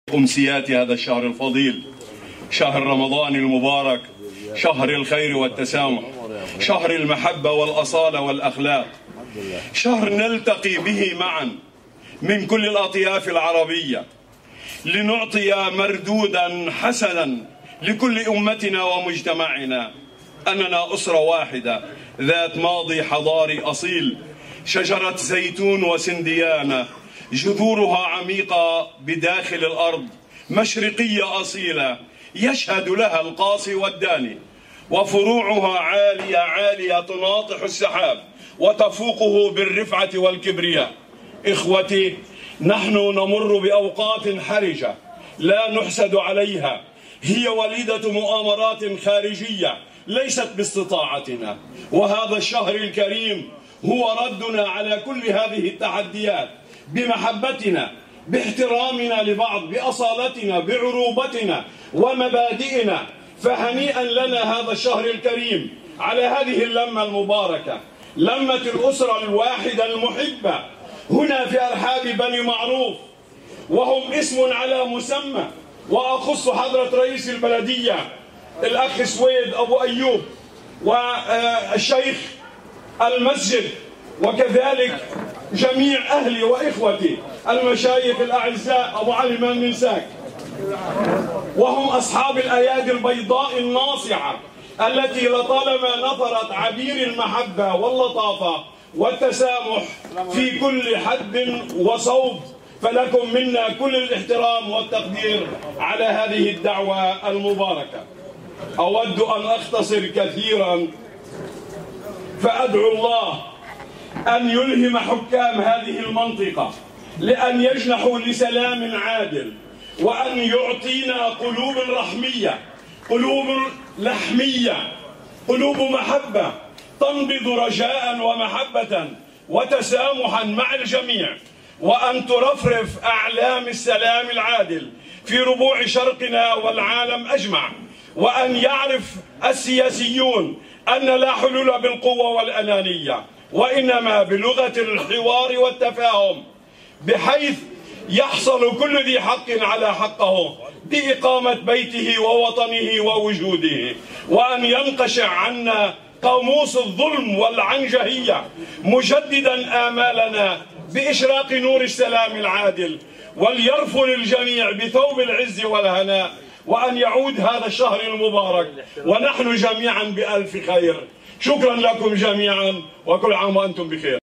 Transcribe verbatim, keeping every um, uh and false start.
أمسيات هذا الشهر الفضيل، شهر رمضان المبارك، شهر الخير والتسامح، شهر المحبة والأصالة والأخلاق، شهر نلتقي به معا من كل الأطياف العربية لنعطي مردودا حسنا لكل أمتنا ومجتمعنا أننا أسرة واحدة ذات ماضي حضاري أصيل، شجرة زيتون وسنديانة جذورها عميقة بداخل الأرض، مشرقية أصيلة يشهد لها القاصي والداني، وفروعها عالية عالية تناطح السحاب وتفوقه بالرفعة والكبرياء. إخوتي، نحن نمر بأوقات حرجة لا نحسد عليها، هي وليدة مؤامرات خارجية ليست باستطاعتنا، وهذا الشهر الكريم هو ردنا على كل هذه التحديات بمحبتنا، باحترامنا لبعض، بأصالتنا، بعروبتنا ومبادئنا. فهنيئا لنا هذا الشهر الكريم على هذه اللمة المباركة، لمة الأسرة الواحدة المحبة هنا في أرحاب بني معروف، وهم اسم على مسمى. وأخص حضرة رئيس البلدية الأخ سويد أبو أيوب والشيخ المسجد، وكذلك جميع أهلي وإخوتي المشايخ الأعزاء أبو علي ما ننساك، وهم أصحاب الأيادي البيضاء الناصعة التي لطالما نثرت عبير المحبة واللطافة والتسامح في كل حد وصوب. فلكم منا كل الاحترام والتقدير على هذه الدعوة المباركة. أود أن أختصر كثيرا، فأدعو الله أن يلهم حكام هذه المنطقة لأن يجنحوا لسلام عادل، وأن يعطينا قلوب رحمية، قلوب لحمية، قلوب محبة تنبض رجاء ومحبة وتسامحا مع الجميع، وأن ترفرف أعلام السلام العادل في ربوع شرقنا والعالم أجمع، وأن يعرف السياسيون أن لا حلول بالقوة والأنانية، وإنما بلغة الحوار والتفاهم، بحيث يحصل كل ذي حق على حقه بإقامة بيته ووطنه ووجوده، وأن ينقشع عنا قاموس الظلم والعنجهية، مجددا آمالنا بإشراق نور السلام العادل، وليرفل الجميع بثوب العز والهناء، وأن يعود هذا الشهر المبارك ونحن جميعا بألف خير. شكرا لكم جميعا، وكل عام وأنتم بخير.